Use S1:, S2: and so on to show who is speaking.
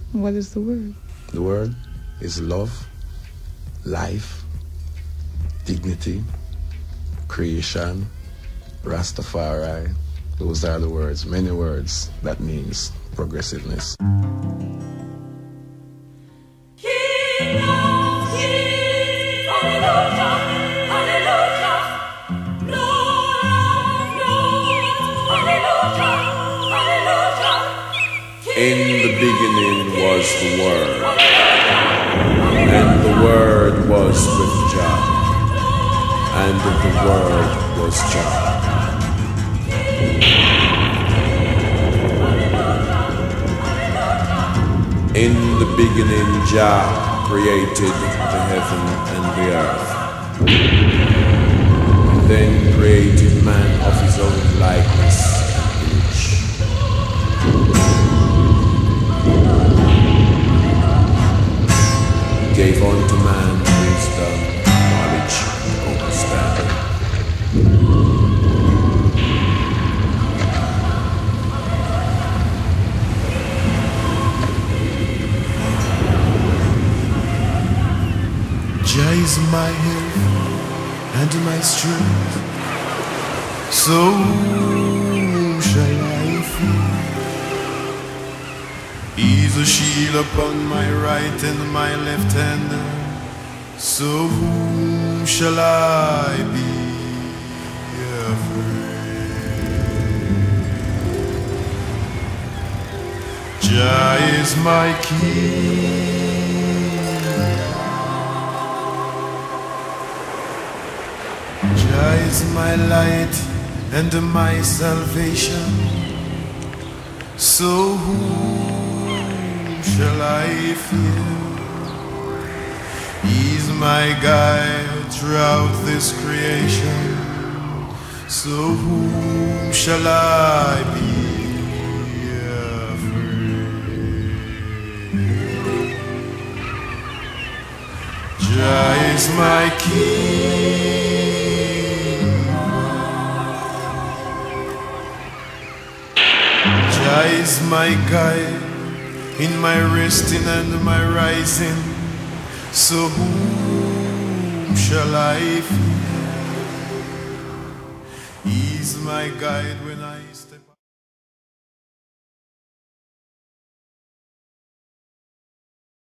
S1: What is the word?
S2: The word is love, life, dignity, creation, Rastafari. Those are the words, many words that means progressiveness.
S3: In the beginning was the Word, and the Word was with Jah, and the Word was Jah. In the beginning Jah created the heaven and the earth, then created man of his own likeness and image. Gave unto man wisdom, knowledge, and understanding.
S4: Jah is my health and my strength, so whom shall I fear? He's a shield upon my right and my left hand, so whom shall I be afraid? Jah is my king, Jah is my light and my salvation, so whom shall I fear? He's my guide throughout this creation, so whom shall I be afraid? Jah is my king, Jah is my guide in my resting and my rising, so whom shall I fear? He's my guide when I